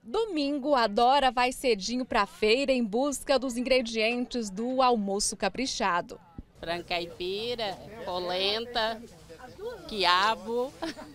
Domingo, a Dora vai cedinho para a feira em busca dos ingredientes do almoço caprichado. Frango caipira, polenta, quiabo,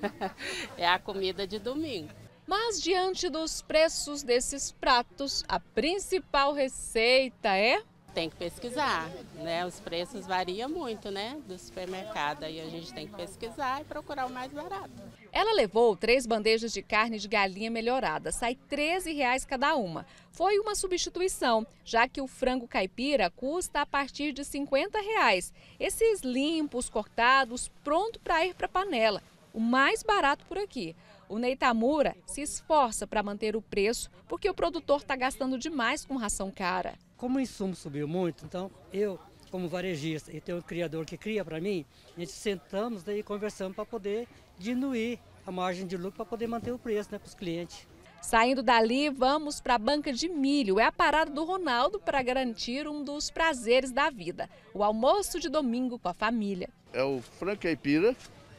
é a comida de domingo. Mas diante dos preços desses pratos, a principal receita é... Tem que pesquisar, né? Os preços variam muito, né? Do supermercado, aí a gente tem que pesquisar e procurar o mais barato. Ela levou 3 bandejas de carne de galinha melhorada, sai R$ 13,00 cada uma. Foi uma substituição, já que o frango caipira custa a partir de R$ 50,00. Esses limpos, cortados, pronto para ir para a panela. O mais barato por aqui. O Ney Tamura se esforça para manter o preço, porque o produtor está gastando demais com ração cara. Como o insumo subiu muito, então eu, como varejista, e tenho um criador que cria para mim, a gente sentamos e conversamos para poder diminuir a margem de lucro, para poder manter o preço, né, para os clientes. Saindo dali, vamos para a banca de milho. É a parada do Ronaldo para garantir um dos prazeres da vida, o almoço de domingo com a família. É o frango caipira,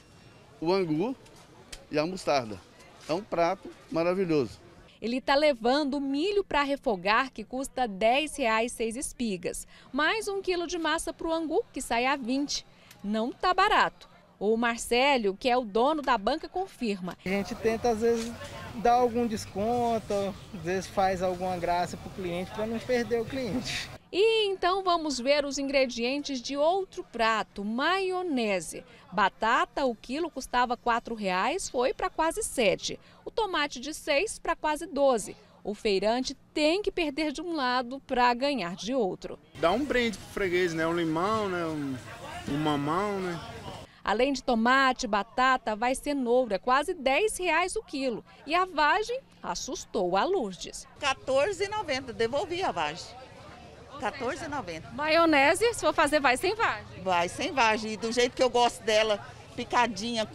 o angu e a mostarda. É um prato maravilhoso. Ele está levando milho para refogar, que custa R$ 10,00 6 espigas. Mais 1 quilo de massa para o angu, que sai a 20. Não está barato. O Marcelo, que é o dono da banca, confirma. A gente tenta, às vezes, dar algum desconto, às vezes faz alguma graça para o cliente, para não perder o cliente. E então vamos ver os ingredientes de outro prato, maionese. Batata, o quilo custava R$ 4,00, foi para quase 7. O tomate de 6 para quase 12. O feirante tem que perder de um lado para ganhar de outro. Dá um brinde pro freguês, né? Um limão, né? Um mamão, né? Além de tomate, batata, vai cenoura, quase R$ 10,00 o quilo. E a vagem assustou a Lourdes. R$ 14,90, devolvi a vagem. R$ 14,90. Maionese, se for fazer, vai sem vagem? Vai sem vagem. E do jeito que eu gosto dela, picadinha,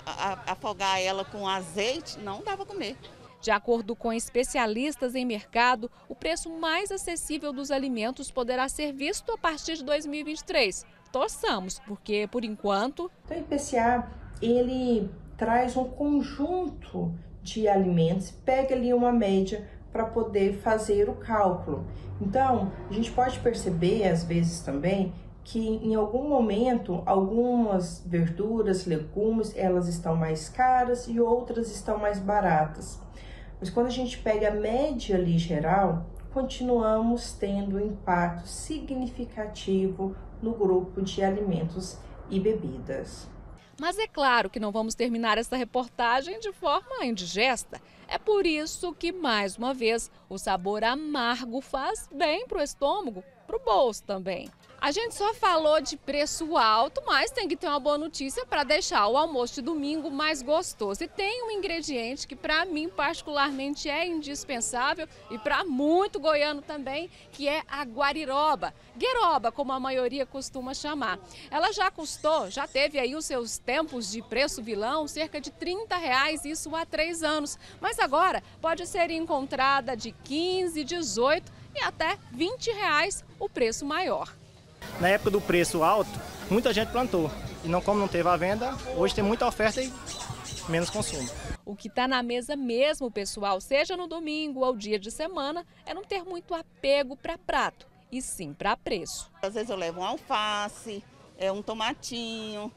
afogar ela com azeite, não dá para comer. De acordo com especialistas em mercado, o preço mais acessível dos alimentos poderá ser visto a partir de 2023. Torçamos, porque, por enquanto... Então, o IPCA, ele traz um conjunto de alimentos, pega ali uma média para poder fazer o cálculo. Então, a gente pode perceber, às vezes também, que em algum momento, algumas verduras, legumes, elas estão mais caras e outras estão mais baratas. Mas quando a gente pega a média ali geral, continuamos tendo um impacto significativo no grupo de alimentos e bebidas. Mas é claro que não vamos terminar essa reportagem de forma indigesta. É por isso que, mais uma vez, o sabor amargo faz bem para o estômago, para o bolso também. A gente só falou de preço alto, mas tem que ter uma boa notícia para deixar o almoço de domingo mais gostoso. E tem um ingrediente que para mim particularmente é indispensável e para muito goiano também, que é a guariroba. Gueroba, como a maioria costuma chamar. Ela já teve aí os seus tempos de preço vilão, cerca de R$ 30,00, isso há 3 anos. Mas agora pode ser encontrada de 15, 18 e até R$ 20,00 o preço maior. Na época do preço alto, muita gente plantou. E como não teve a venda, hoje tem muita oferta e menos consumo. O que está na mesa mesmo, pessoal, seja no domingo ou dia de semana, é não ter muito apego para prato, e sim para preço. Às vezes eu levo um alface, um tomatinho,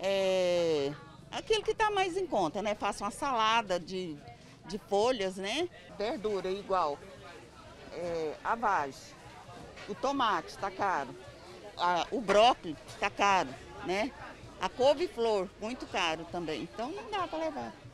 aquilo que está mais em conta, né? Faço uma salada de folhas, né? Verdura igual, a vagem, o tomate está caro. O brócolis está caro, né? A couve-flor, muito caro também. Então não dá para levar.